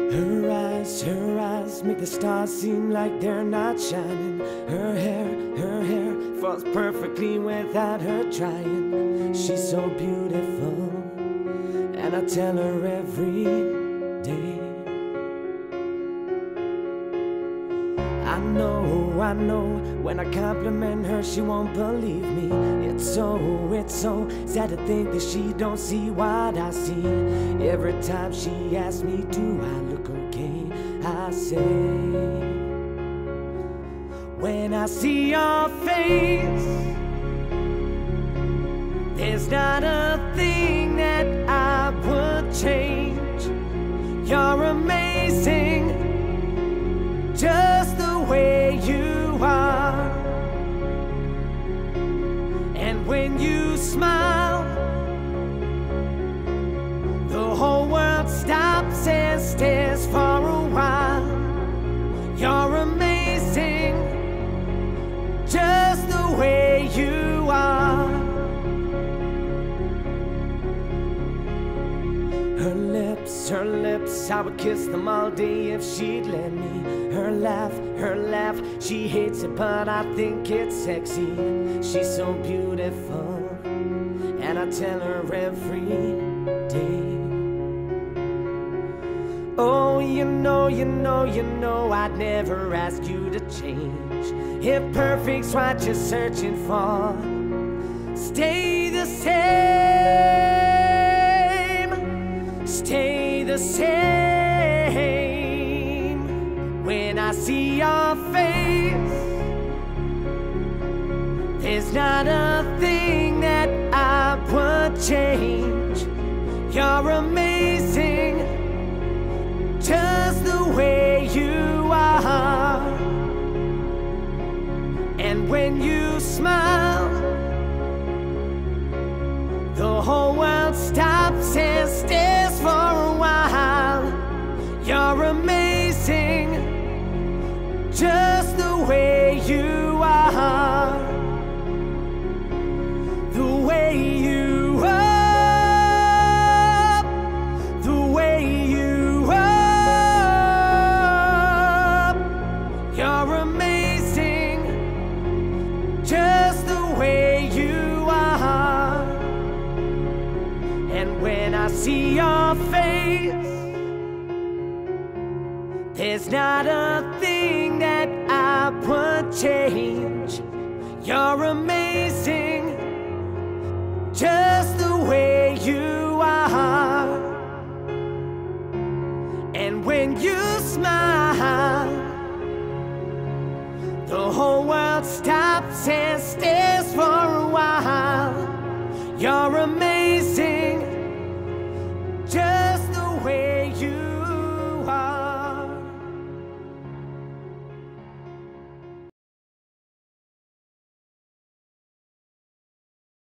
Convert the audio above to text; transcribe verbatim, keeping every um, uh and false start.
Her eyes, her eyes make the stars seem like they're not shining. Her hair, her hair falls perfectly without her trying. She's so beautiful, and I tell her every day. I know, I know, when I compliment her she won't believe me. It's so, it's so sad to think that she don't see what I see. Every time she asks me, do I look okay? I say, when I see your face, there's not a thing that I would change. You're amazing, just the way you are. And when you smile, the whole world stops and stares for a while. You're amazing, just the way you are. Her lips, her lips, I would kiss them all day if she'd let me. Her laugh, her laugh, she hates it but I think it's sexy. She's so beautiful, and I tell her every day. Oh, you know, you know, you know I'd never ask you to change. If perfect's what you're searching for, stay the same, stay the same. When I see your face, there's not a thing that I would change. You're amazing, just the way you are. And when you smile, the whole world stops and stares for a while. You're amazing, just the way you are. The way you are, the way you are. You're amazing, just the way you are. And when I see your face, there's not a thing that I would change. You're amazing.